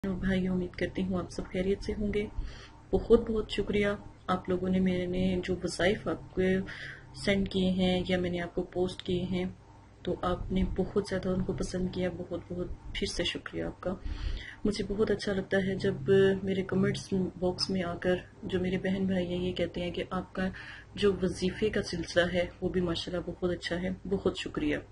भाई उम्मीद करती हूँ आप सब खैरियत से होंगे। बहुत बहुत शुक्रिया आप लोगों ने मैंने जो वज़ाइफ आपको सेंड किए हैं या मैंने आपको पोस्ट किए हैं तो आपने बहुत ज़्यादा उनको पसंद किया। बहुत बहुत फिर से शुक्रिया आपका। मुझे बहुत अच्छा लगता है जब मेरे कमेंट्स बॉक्स में आकर जो मेरे बहन भाई हैं ये कहते हैं कि आपका जो वजीफे का सिलसिला है वो भी माशाल्लाह बहुत अच्छा है। बहुत शुक्रिया।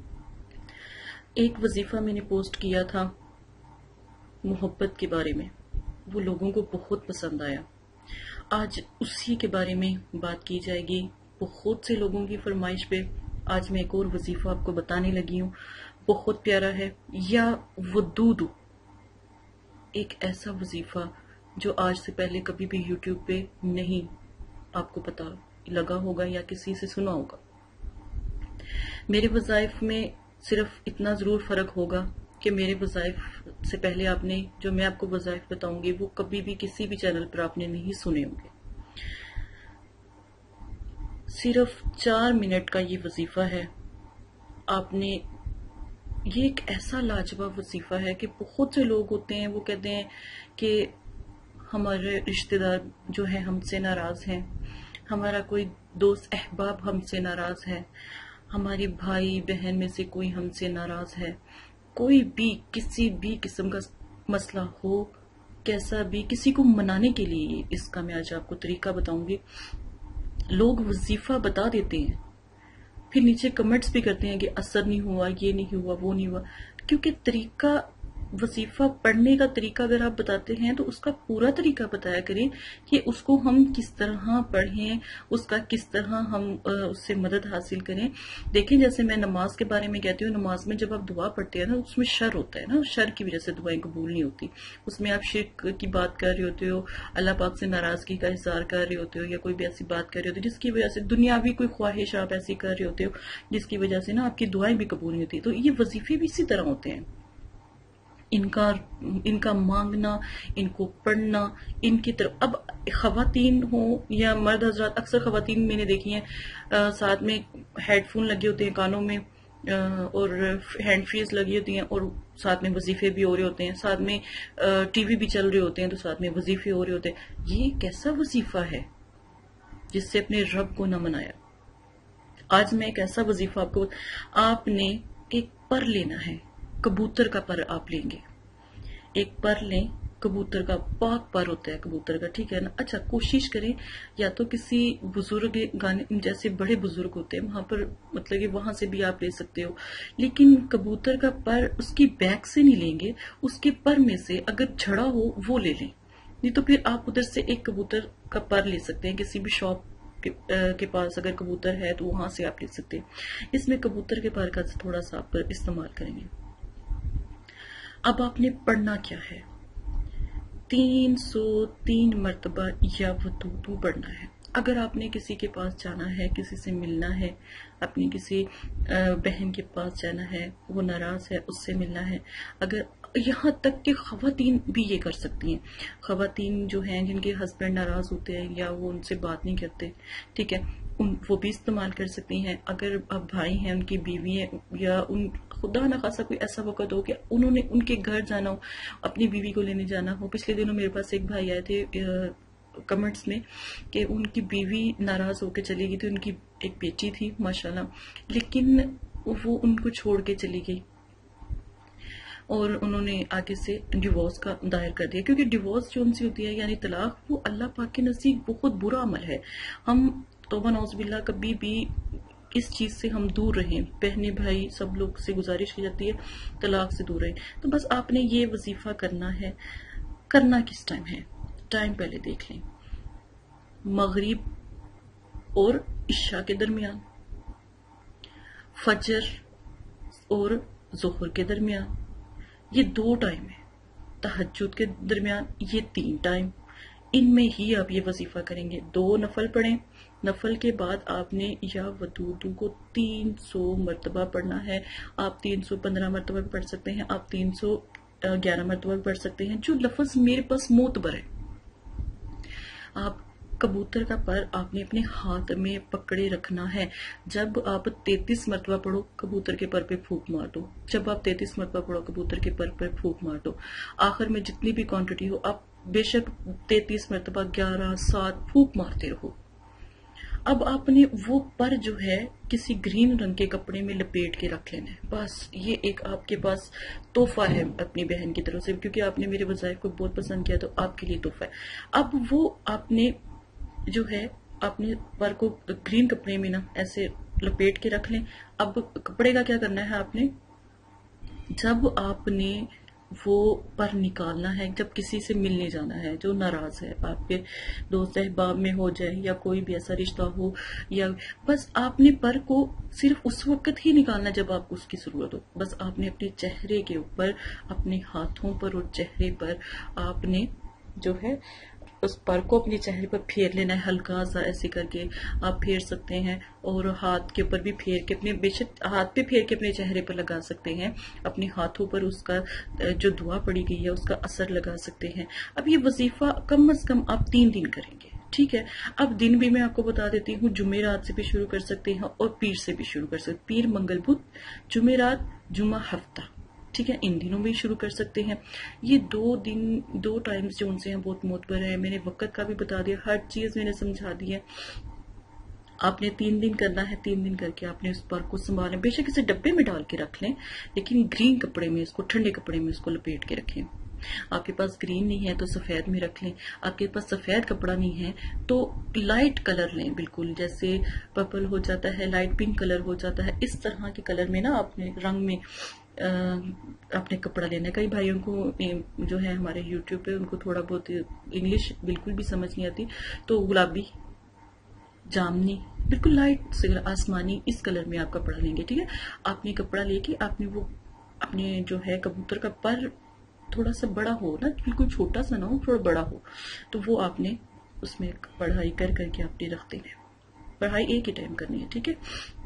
एक वजीफा मैंने पोस्ट किया था मोहब्बत के बारे में, वो लोगों को बहुत पसंद आया। आज उसी के बारे में बात की जाएगी। बहुत से लोगों की फरमाइश पे आज मैं एक और वजीफा आपको बताने लगी हूँ। बहुत प्यारा है। या वदूद, एक ऐसा वजीफा जो आज से पहले कभी भी यूट्यूब पे नहीं आपको पता लगा होगा या किसी से सुना होगा। मेरे वज़ाइफ में सिर्फ इतना जरूर फर्क होगा कि मेरे वज़ाइफ से पहले आपने जो मैं आपको वज़ाइफ बताऊंगी वो कभी भी किसी भी चैनल पर आपने नहीं सुने होंगे। सिर्फ 4 मिनट का ये वजीफा है। आपने ये एक ऐसा लाजवाब वजीफा है कि बहुत से लोग होते हैं वो कहते हैं कि हमारे रिश्तेदार जो है हमसे नाराज हैं, हमारा कोई दोस्त अहबाब हमसे नाराज है, हमारे भाई बहन में से कोई हमसे नाराज है। कोई भी किसी भी किस्म का मसला हो, कैसा भी, किसी को मनाने के लिए इसका मैं आज आपको तरीका बताऊंगी। लोग वजीफा बता देते हैं, फिर नीचे कमेंट्स भी करते हैं कि असर नहीं हुआ, ये नहीं हुआ, वो नहीं हुआ। क्योंकि तरीका, वजीफा पढ़ने का तरीका अगर आप बताते हैं तो उसका पूरा तरीका बताया करें कि उसको हम किस तरह पढ़ें, उसका किस तरह हम उससे मदद हासिल करें। देखें, जैसे मैं नमाज के बारे में कहती हूँ, नमाज में जब आप दुआ पढ़ते हैं ना उसमें शर होता है ना, शर की वजह से दुआएं कबूल नहीं होती। उसमें आप शिर्क की बात कर रहे होते हो, अल्लाह पाक से नाराजगी का इज़हार कर रहे होते हो, या कोई भी ऐसी बात कर रहे होते हो जिसकी वजह से दुनियावी कोई ख्वाहिश आप ऐसी कर रहे होते हो जिसकी वजह से ना आपकी दुआएं भी कबूल नहीं होती। तो ये वजीफे भी इसी तरह होते हैं। इनका मांगना, इनको पढ़ना, इनकी तरफ, अब खवातीन हो या मर्द हजरात, अक्सर खवातीन मैंने देखी हैं साथ में हेडफोन लगे होते हैं कानों में और हैंड फ्रीज लगी होती हैं और साथ में वजीफे भी हो रहे होते हैं, साथ में टीवी भी चल रहे होते हैं तो साथ में वजीफे हो रहे होते हैं। ये कैसा वजीफा है जिससे अपने रब को न मनाया। आज मैं एक ऐसा वजीफा आपको, आपने एक पर लेना है, कबूतर का पर आप लेंगे। एक पर लें, कबूतर का, पाक पर होता है कबूतर का, ठीक है ना। अच्छा, कोशिश करें या तो किसी बुजुर्ग, गाने जैसे बड़े बुजुर्ग होते हैं वहां पर, मतलब कि वहां से भी आप ले सकते हो, लेकिन कबूतर का पर उसकी बैक से नहीं लेंगे, उसके पर में से अगर झड़ा हो वो ले लें। नहीं तो फिर आप उधर से एक कबूतर का पर ले सकते हैं, किसी भी शॉप के पास अगर कबूतर है तो वहां से आप ले सकते हैं। इसमें कबूतर के पर का थोड़ा सा आप इस्तेमाल करेंगे। अब आपने पढ़ना क्या है, 303 मरतबा या वदूदू पढ़ना है। अगर आपने किसी के पास जाना है, किसी से मिलना है, अपनी किसी बहन के पास जाना है, वो नाराज है, उससे मिलना है, अगर यहाँ तक कि खवातीन भी ये कर सकती हैं। खवातीन जो हैं जिनके हस्बैंड नाराज होते हैं या वो उनसे बात नहीं करते, ठीक है, वो भी इस्तेमाल कर सकती हैं। अगर अब भाई हैं, उनकी बीवी है, या उन खुदा ना खासा कोई ऐसा वक्त हो कि उन्होंने उनके घर जाना हो, अपनी बीवी को लेने जाना हो। पिछले दिनों मेरे पास एक भाई आए थे कमेंट्स में कि उनकी बीवी नाराज होकर चली गई थी, उनकी एक बेटी थी माशाल्लाह, लेकिन वो उनको छोड़ के चली गई और उन्होंने आगे से डिवोर्स का दायर कर दिया। क्योंकि डिवोर्स जो उनसे होती है यानी तलाक, वो अल्लाह पाक के नज़दीक बहुत बुरा अमल है। हम तौबा नौज़ुबिल्लाह कभी भी इस चीज से हम दूर रहें। बहने भाई सब लोग से गुजारिश की जाती है तलाक से दूर रहें। तो बस आपने ये वजीफा करना है। करना किस टाइम है, टाइम पहले देख लें, मगरिब और इशा के दरमियान, फजर और जोहर के दरमियान, ये 2 टाइम है। तहज्जुद के दरमियान ये 3 टाइम, इनमें ही आप ये वजीफा करेंगे। 2 नफल पढ़ें, नफल के बाद आपने या वदूदू को 300 मरतबा पढ़ना है। आप 315 मरतबा भी पढ़ सकते हैं, आप 311 मरतबा भी पढ़ सकते हैं, जो लफ्ज मेरे पास मोतबर है। आप کبوتر کا پر آپ نے اپنے ہاتھ میں پکڑے رکھنا ہے. جب آپ 33 مرتبہ پڑھو کبوتر کے پر پہ پھونک مار دو. جب آپ 33 مرتبہ پڑھو کبوتر کے پر پہ پھونک مار دو. آخر میں جتنی بھی کوانٹٹی ہو آپ بے شک 33 مرتبہ 11 7 پھونک مارتے رہو. اب آپ نے وہ پر جو ہے کسی گرین رنگ کے کپڑے میں لپیٹ کے رکھ لینا ہے. بس یہ ایک آپ کے پاس تحفہ ہے اپنی بہن کی طرف سے، کیونکہ آپ نے میرے وظائف کو بہت پسند کیا تو آپ کے لیے تحفہ ہے. اب وہ آپ نے جو ہے آپ نے پر کو گرین کپڑے میں نا ایسے لپیٹ کے رکھ لیں. اب کپڑے کا کیا کرنا ہے، آپ نے جب آپ نے وہ پر نکالنا ہے، جب کسی سے ملنے جانا ہے جو ناراض ہے، آپ کے دوست احباب میں ہو جائے یا کوئی بھی ایسا رشتہ ہو، یا بس آپ نے پر کو صرف اس وقت ہی نکالنا جب آپ کو اس کی ضرورت ہو. بس آپ نے اپنے چہرے کے اوپر، اپنے ہاتھوں پر اور چہرے پر آپ نے جو ہے اس پر کو اپنے چہرے پر پھیر لینا ہے. ہلکا سا ایسے کر کے آپ پھیر سکتے ہیں، اور ہاتھ کے اوپر بھی پھیر کے اپنے بے شک ہاتھ پہ پھیر کے اپنے چہرے پر لگا سکتے ہیں. اپنے ہاتھوں پر اس کا جو دعا پڑی گئی ہے اس کا اثر لگا سکتے ہیں. اب یہ وظیفہ کم از کم آپ 3 دن کریں گے، ٹھیک ہے. اب دن بھی میں آپ کو بتا دیتی ہوں، جمعرات سے بھی شروع کر سکتے ہیں اور پیر سے بھی شروع کر سکتے ہیں. پیر منگل بدھ، جمعرات جمعہ ہفتہ، ٹھیک ہے. ان دنوں میں شروع کر سکتے ہیں. یہ 2 دن 2 ٹائمز جو ان سے ہیں بہت معتبر ہے. میں نے وقت کا بھی بتا دیا، ہر چیز میں نے سمجھا دی ہے. آپ نے 3 دن کرنا ہے. 3 دن کر کے آپ نے اس پر کو سنبھالیں. بے شک اسے ڈبے میں ڈال کے رکھ لیں، لیکن گرین کپڑے میں اس کو، ٹھنڈے کپڑے میں اس کو لپیٹ کے رکھیں. آپ کے پاس گرین نہیں ہے تو سفید میں رکھ لیں. آپ کے پاس سفید کپڑا نہیں ہے تو لائٹ کلر لیں، بالکل جیسے پرپل ہو جاتا ہے، لائٹ پنک کلر ہو جاتا ہے، اس طرح کے کلر میں نا آپ نے رنگ میں اپنے کپڑا لینا ہے. کئی بھائیوں کو جو ہے ہمارے یوٹیوب پہ ان کو تھوڑا بہت انگلش بالکل بھی سمجھ نہیں آتی، تو گلابی، جامنی، بالکل لائٹ سے آسمانی اس کلر میں آپ کپڑا لیں گے، ٹھیک ہے. آپ نے کپڑا لے کے آپ نے وہ اپنے جو ہے کبوتر کا پر تھوڑا سا بڑا ہو نا، بالکل چھوٹا سا نہ ہو، تھوڑا بڑا ہو، تو وہ آپ نے اس میں پڑھائی کر کے آپ نے رکھ دینا ہے. پڑھائی ایک ہی ٹائم کرنی ہے، ٹھیک ہے.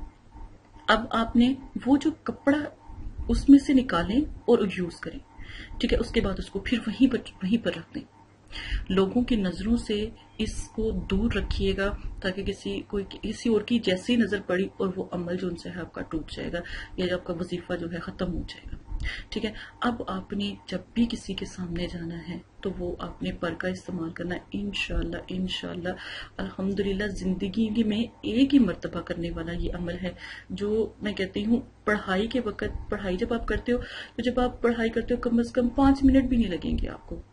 اب آپ نے وہ جو کپڑا اس میں سے نکالیں اور یوز کریں، ٹھیک ہے. اس کے بعد اس کو پھر وہیں پر رکھ دیں. لوگوں کی نظروں سے اس کو دور رکھیے گا تاکہ کسی اور کی جیسی نظر پڑی اور وہ عمل جو ان سے ہے آپ کا ٹوٹ جائے گا، یا آپ کا وظیفہ جو ہے ختم ہو جائے گا، ٹھیک ہے. اب آپ نے جب بھی کسی کے سامنے جانا ہے تو وہ آپ نے پر کا استعمال کرنا ہے. انشاءاللہ الحمدللہ زندگی میں ایک ہی مرتبہ کرنے والا یہ عمل ہے، جو میں کہتی ہوں پڑھائی کے وقت، پڑھائی جب آپ کرتے ہو تو جب آپ پڑھائی کرتے ہو کم از کم 5 منٹ بھی نہیں لگیں گے آپ کو.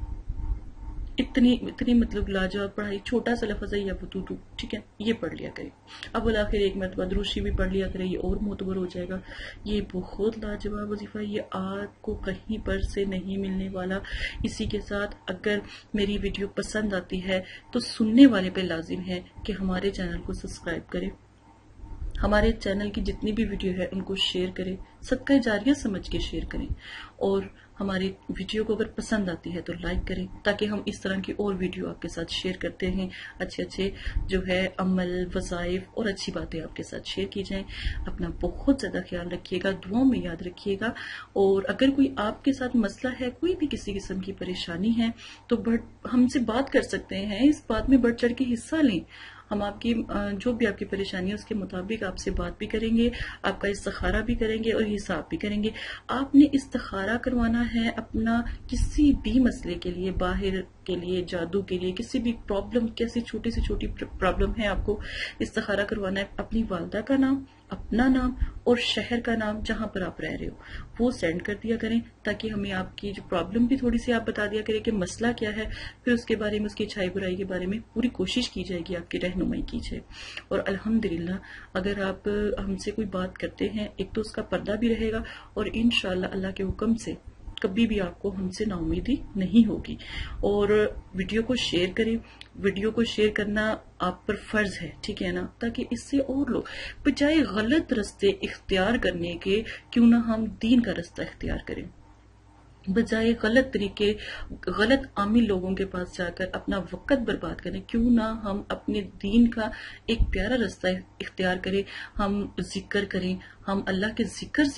اتنی مطلب لاجواب پڑھائی. چھوٹا سا لفظ ہے یا وضو، ٹھیک ہے، یہ پڑھ لیا کرے. اب بالآخر ایک مرتبہ دروشی بھی پڑھ لیا کرے، یہ اور معتبر ہو جائے گا. یہ بہت لاجواب وظیفہ ہے، یہ آپ کو کہیں پر سے نہیں ملنے والا. اسی کے ساتھ اگر میری ویڈیو پسند آتی ہے تو سننے والے پہ لازم ہے کہ ہمارے چینل کو سبسکرائب کرے، ہمارے چینل کی جتنی بھی ویڈیو ہے ان کو شیئر کریں، صدقہ جاریہ سمجھ کے شیئر کریں، اور ہماری ویڈیو کو اگر پسند آتی ہے تو لائک کریں، تاکہ ہم اس طرح کی اور ویڈیو آپ کے ساتھ شیئر کرتے ہیں. اچھے جو ہے عمل، وظائف اور اچھی باتیں آپ کے ساتھ شیئر کی جائیں. اپنا بہت زیادہ خیال رکھیے گا، دعاؤں میں یاد رکھیے گا. اور اگر کوئی آپ کے ساتھ مسئلہ ہے، کوئی بھی کسی قسم کی پریشانی ہے تو ہم سے بات کر سکتے ہیں. اس بات میں بڑھ چڑھ کے حصہ لیں. ہم آپ کی جو بھی آپ کی پریشانی ہے اس کے مطابق آپ سے بات بھی کریں گے، آپ کا استخارہ بھی کریں گے اور حساب بھی کریں گے. آپ نے استخارہ کروانا ہے اپنا کسی بھی مسئلے کے لیے، باہر کے لیے، جادو کے لیے، کسی بھی پرابلم، کیسی چھوٹی سے چھوٹی پرابلم ہے، آپ کو استخارہ کروانا ہے. اپنی والدہ کا نام، اپنا نام اور شہر کا نام جہاں پر آپ رہ رہے ہو وہ سینڈ کر دیا کریں، تاکہ ہمیں آپ کی جو پرابلم بھی تھوڑی سی آپ بتا دیا کریں کہ مسئلہ کیا ہے. پھر اس کے بارے میں، اس کی اچھائی برائی کے بارے میں پوری کوشش کی جائے گی، آپ کی رہنمائی کی جائے. اور الحمدللہ اگر آپ ہم سے کوئی بات کرتے ہیں، ایک تو اس کا پردہ بھی رہے گا، اور انشاءاللہ اللہ کے حکم سے کبھی بھی آپ کو ہم سے نا امیدی نہیں ہوگی. اور ویڈیو کو شیئر کریں. ویڈیو کو شیئر کرنا آپ پر فرض ہے، ٹھیک ہے نا، تاکہ اس سے اور لوگ بجائے غلط رستے اختیار کرنے کے کیوں نہ ہم دین کا رستہ اختیار کریں، بجائے غلط طریقے، غلط عامل لوگوں کے پاس جا کر اپنا وقت برباد کریں، کیوں نہ ہم اپنے دین کا ایک پیارا رستہ اختیار کریں. ہم ذکر کریں، ہم اللہ کے ذکر سے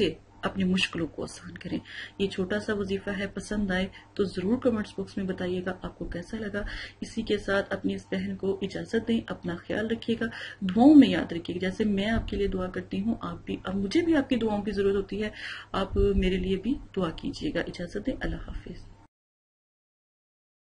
اپنی مشکلوں کو آسان کریں. یہ چھوٹا سا وظیفہ ہے، پسند آئے تو ضرور کمنٹس باکس میں بتائیے گا آپ کو کیسا لگا. اسی کے ساتھ اپنی اس بہن کو اجازت دیں، اپنا خیال رکھیے گا، دعاؤں میں یاد رکھیے گا. جیسے میں آپ کے لیے دعا کرتی ہوں، آپ بھی، اب مجھے بھی آپ کی دعاؤں کی ضرورت ہوتی ہے، آپ میرے لیے بھی دعا کیجیے گا. اجازت دیں، اللہ حافظ.